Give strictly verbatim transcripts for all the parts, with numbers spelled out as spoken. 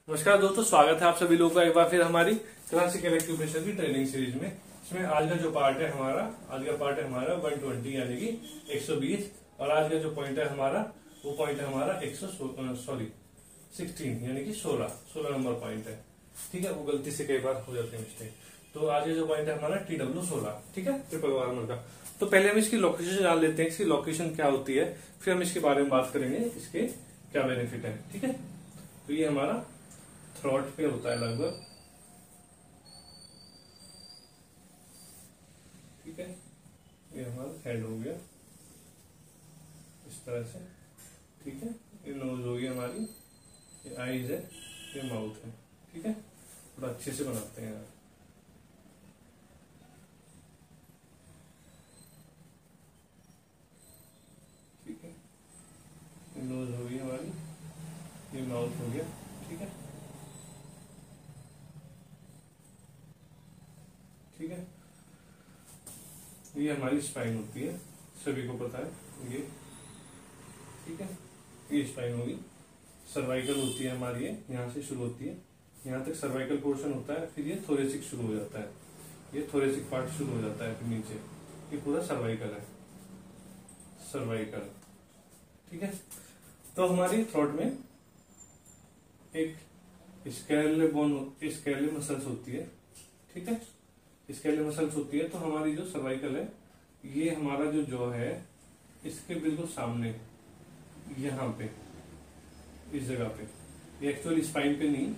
नमस्कार दोस्तों, स्वागत है आप सभी लोगों का एक बार फिर हमारी क्लासिकल एक्यूप्रेशर की ट्रेनिंग सीरीज में। इसमें आज का जो पार्ट है हमारा आज का पार्ट है हमारा एक सौ बीस यानी कि एक सौ बीस, और आज का जो पॉइंट है हमारा वो पॉइंट है हमारा एक सौ सॉरी सोलह यानी कि सोलह सोलह नंबर पॉइंट है। ठीक है, वो गलती से कई बार हो जाते हैं मिस्टेक। तो आज का जो पॉइंट है हमारा टी डब्ल्यू सोलह, ठीक है, ट्रिपल वार्मर का। तो पहले हम इसकी लोकेशन जान लेते हैं, इसकी लोकेशन क्या होती है, फिर हम इसके बारे में बात करेंगे, इसके क्या बेनिफिट है। ठीक है, तो ये हमारा थ्रॉट पे होता है लगभग, ठीक है। ये हमारा हेड हो गया इस तरह से, ठीक है। ये नोज हो गई हमारी, ये आईज है, ये माउथ है, ठीक है। थोड़ा अच्छे से बनाते हैं यार। ठीक है, ये नोज हो गई हमारी, ये माउथ हो गया, ठीक है, ठीक है। ये हमारी स्पाइन होती है, सभी को पता है ये, ठीक है। ये स्पाइन होगी। सर्वाइकल होती है हमारी, ये यहाँ से शुरू होती है, यहाँ तक सर्वाइकल पोर्शन होता है, फिर ये थोरेसिक शुरू हो जाता है, ये थोरेसिक पार्ट शुरू हो जाता है, फिर नीचे ये पूरा सर्वाइकल है, सर्वाइकल, ठीक है। तो हमारी थ्रोट में एक स्केल बोन स्केल मसल्स होती है, ठीक है, स्केल मसल्स होती है। तो हमारी जो सर्वाइकल है, ये हमारा जो जॉ है इसके बिल्कुल सामने, यहाँ पे इस जगह पे, ये एक्चुअली स्पाइन पे नहीं,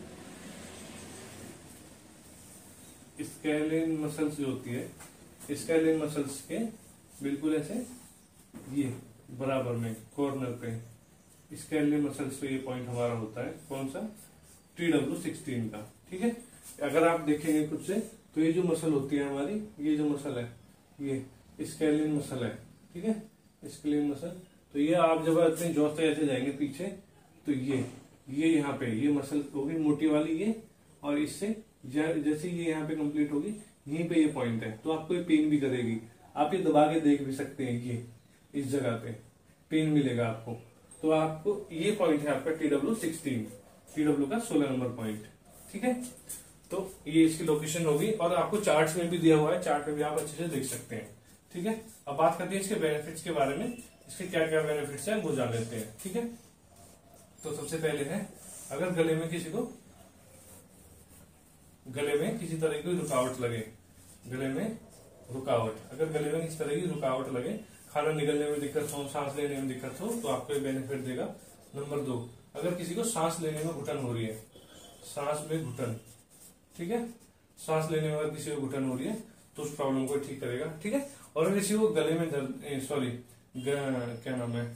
स्केलिन मसल्स जो होती है, स्केलिन मसल्स के बिल्कुल ऐसे ये बराबर में कॉर्नर पे स्केलिन मसल्स पे ये पॉइंट हमारा होता है, कौन सा, टी डब्ल्यू सिक्सटीन का, ठीक है। अगर आप देखेंगे कुछ से तो ये जो मसल होती है हमारी, ये जो मसल है ये स्केलिन मसल है, ठीक है, स्केलिन मसल। तो ये आप जब अपने जॉ से ऐसे जाएंगे पीछे, तो ये ये यहाँ पे ये मसल होगी मोटी वाली ये, और इससे जैसे ये यहाँ पे कंप्लीट होगी, यहीं पे ये पॉइंट है, तो आपको ये पेन भी करेगी। आप ये दबा के देख भी सकते हैं, ये इस जगह पे पेन मिलेगा आपको। तो आपको ये पॉइंट है आपका T W sixteen, T W का सोलह नंबर पॉइंट, ठीक है। तो ये इसकी लोकेशन होगी, और आपको चार्ट्स में भी दिया हुआ है, चार्ट में भी आप अच्छे से देख सकते हैं, ठीक है। अब बात करते हैं इसके बेनिफिट्स के बारे में, इसके क्या क्या बेनिफिट्स हैं वो जान लेते हैं, ठीक है। तो सबसे पहले है, अगर गले में किसी को गले में किसी तरह की रुकावट लगे, गले में रुकावट अगर गले में किसी तरह की रुकावट लगे, खाना निकलने में दिक्कत हो, सांस लेने में दिक्कत हो, तो आपको ये बेनिफिट देगा। नंबर दो, अगर किसी को सांस लेने में घुटन हो रही है, सांस में घुटन, ठीक है, सांस लेने में अगर किसी को घुटन हो रही है तो उस प्रॉब्लम को ठीक करेगा, ठीक है। और अगर किसी को गले में दर्द, सॉरी क्या नाम है,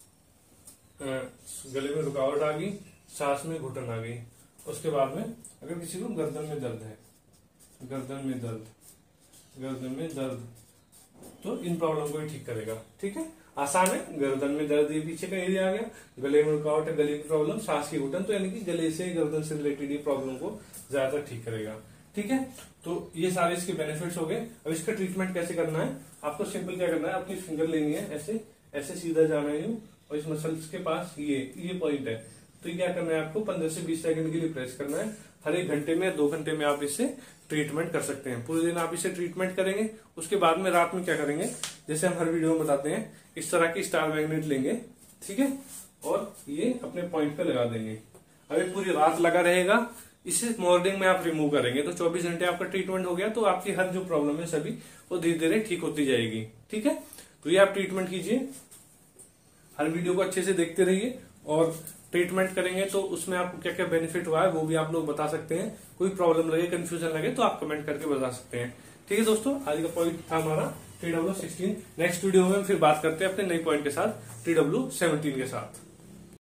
गले में रुकावट आ गई, सांस में घुटन आ गई, उसके बाद में अगर किसी को गर्दन में दर्द है, गर्दन में दर्द गर्दन में दर्द तो इन प्रॉब्लम को ही ठीक करेगा, ठीक है। आसान है, गर्दन में दर्द ये पीछे का एरिया आ गया, गले में रुकावट है, गले की प्रॉब्लम, सांस की घुटन, तो यानी कि गले से गर्दन से रिलेटेड ये प्रॉब्लम को ज्यादातर ठीक करेगा, ठीक है। तो ये सारे इसके बेनिफिट्स हो गए। अब इसका ट्रीटमेंट कैसे करना है, आपको सिंपल क्या करना है, अपनी फिंगर लेनी है, ऐसे ऐसे सीधा जाना है यूं, और इस मसल्स के पास ये ये पॉइंट है, तो ये क्या करना है, आपको पंद्रह से बीस सेकंड के लिए प्रेस करना है। हर एक घंटे में दो घंटे में आप इससे ट्रीटमेंट कर सकते हैं। पूरे दिन आप इसे ट्रीटमेंट करेंगे, उसके बाद में रात में क्या करेंगे, जैसे हम हर वीडियो में बताते हैं, इस तरह की स्टार मैग्नेट लेंगे, ठीक है, और ये अपने पॉइंट पे लगा देंगे। अब ये पूरी रात लगा रहेगा, इसे मॉर्निंग में आप रिमूव करेंगे, तो चौबीस घंटे आपका ट्रीटमेंट हो गया। तो आपकी हर जो प्रॉब्लम है सभी वो धीरे धीरे ठीक होती जाएगी, ठीक है। तो ये आप ट्रीटमेंट कीजिए, हर वीडियो को अच्छे से देखते रहिए, और ट्रीटमेंट करेंगे तो उसमें आपको क्या क्या बेनिफिट हुआ है वो भी आप लोग बता सकते हैं। कोई प्रॉब्लम लगे, कंफ्यूजन लगे तो आप कमेंट करके बता सकते हैं, ठीक है दोस्तों। आज का पॉइंट था हमारा T W sixteen. Next video में फिर बात करते हैं अपने नए पॉइंट के साथ, टी डब्ल्यू सेवनटीन के साथ।